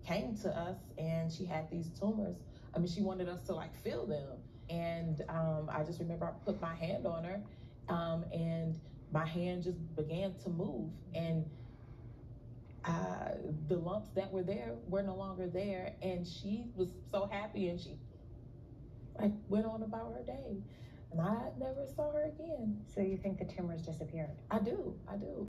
came to us and she had these tumors. I mean, she wanted us to like feel them. And I just remember I put my hand on her and my hand just began to move. And the lumps that were there were no longer there. And she was so happy and she like went on about her day. And I never saw her again. So you think the tumors disappeared? I do.